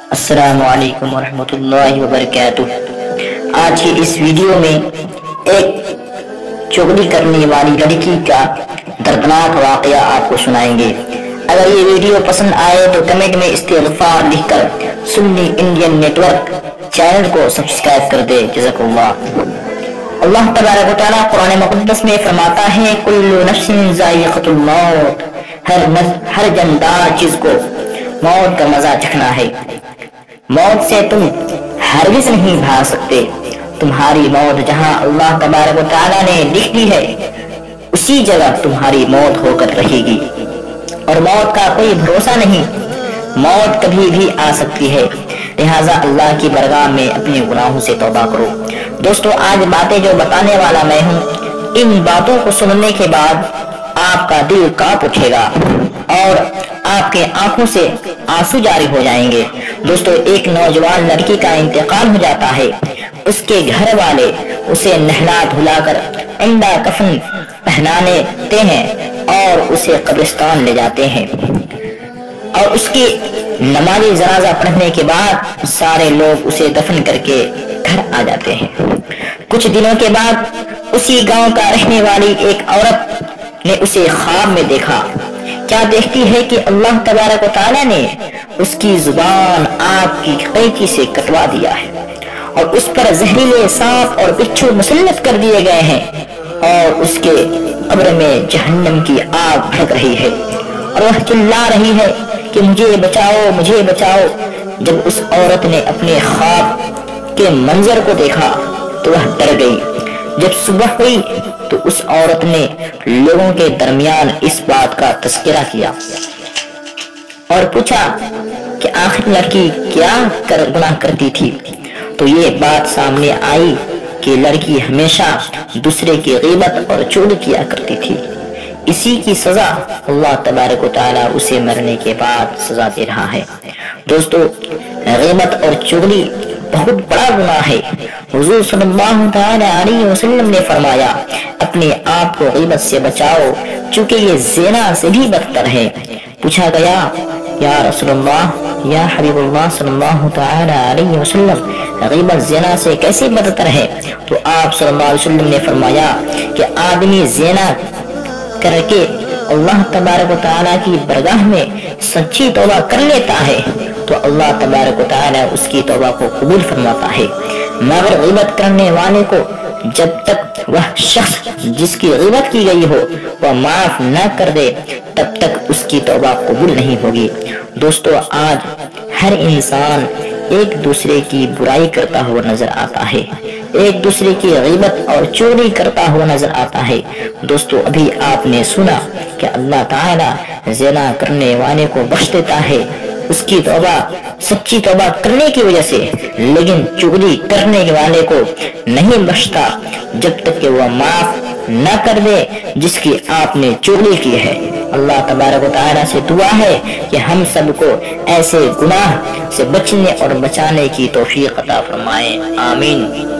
السلام علیکم ورحمۃ اللہ وبرکاتہ۔ آج کی اس ویڈیو میں ایک چغلی کرنے والی لڑکی کا دردناک واقعہ آپ کو سنائیں گے۔ اگر یہ ویڈیو پسند آئے تو کمنٹ میں استغفار لکھ کر سنی انڈین نیٹ ورک چینل کو سبسکرائب کر دے۔ جزاک اللہ۔ اللہ تبارک و تعالیٰ قرآن مقدس میں فرماتا ہے کل نفس ذائقۃ الموت، ہر جاندار چیز کو موت کا مزہ چکھنا ہے۔ موت سے تم ہرگز نہیں بھاگ سکتے۔ تمہاری موت جہاں اللہ تبارک و تعالیٰ نے لکھ دی ہے اسی جگہ تمہاری موت ہو کر رہے گی، اور موت کا کوئی بھروسہ نہیں، موت کبھی بھی آ سکتی ہے۔ لہٰذا اللہ کی بارگاہ میں اپنے گناہوں سے توبہ کرو۔ دوستو، آج باتیں جو بتانے والا میں ہوں، ان باتوں کو سننے کے بعد آپ کا دل کانپ اٹھے گا اور آپ کے آنکھوں سے آنسو جاری ہو جائیں گے۔ دوستو، ایک نوجوان لڑکی کا انتقال ہو جاتا ہے۔ اس کے گھر والے اسے نہلا دھلا کر عمدہ کفن پہناتے ہیں اور اسے قبرستان لے جاتے ہیں، اور اس کی نماز جنازہ پڑھنے کے بعد سارے لوگ اسے دفن کر کے گھر آ جاتے ہیں۔ کچھ دنوں کے بعد اسی گاؤں کا رہنے والی ایک عورت نے اسے خواب میں دیکھا۔ کیا دیکھتی ہے کہ اللہ تبارک و تعالیٰ نے اس کی زبان آگ کی قینچی سے کٹوا دیا ہے، اور اس پر زہریلے سانپ اور بچھو مسلط کر دیے گئے ہیں، اور اس کے قبر میں جہنم کی آگ بھڑک رہی ہے، اور وہ چلا رہی ہے کہ مجھے بچاؤ، مجھے بچاؤ۔ جب اس عورت نے اپنے خواب کے منظر کو دیکھا تو وہ ڈر گئی۔ جب صبح ہوئی تو اس عورت نے لوگوں کے درمیان اس بات کا تذکرہ کیا اور پوچھا کہ آخر لڑکی کیا گناہ کرتی تھی، تو یہ بات سامنے آئی کہ لڑکی ہمیشہ دوسرے کی غیبت اور چغلی کیا کرتی تھی۔ اسی کی سزا اللہ تبارک و تعالیٰ اسے مرنے کے بعد سزا دے رہا ہے۔ دوستو، غیبت اور چغلی بہت بڑا گناہ ہے۔ حضور صلی اللہ تعالی علیہ وسلم نے فرمایا اپنے آپ کو غیبت سے بچاؤ، چونکہ یہ زنا سے بھی بدتر ہے۔ پوچھا گیا یا رسول اللہ، یا حبیب اللہ صلی اللہ تعالی علیہ وسلم، غیبت زنا سے کیسے بدتر ہے؟ تو آپ صلی اللہ علیہ وسلم نے فرمایا کہ آدمی زنا کر کے اللہ تبارک و تعالیٰ کی بارگاہ میں سچی توبہ کر لیتا ہے تو اللہ تبارک و تعالیٰ اس کی توبہ کو قبول فرماتا ہے، مگر غیبت کرنے والے کو جب تک وہ شخص جس کی غیبت کی گئی ہو وہ معاف نہ کر دے تب تک اس کی توبہ قبول نہیں ہوگی۔ دوستو، آج ہر انسان ایک دوسرے کی برائی کرتا ہوا نظر آتا ہے، ایک دوسرے کی غیبت اور چوری کرتا ہوا نظر آتا ہے۔ دوستو، ابھی آپ نے سنا کہ اللہ تعالیٰ زنا کرنے والے کو بخش دیتا ہے اس کی توبہ سچی توبہ کرنے کی وجہ سے، لیکن چغلی کرنے والے کو نہیں بخشتا جب تک کہ وہ معاف نہ کر دے جس کی آپ نے چغلی کی ہے۔ اللہ تبارک و تعالیٰ سے دعا ہے کہ ہم سب کو ایسے گناہ سے بچنے اور بچانے کی توفیق عطا فرمائے۔ آمین۔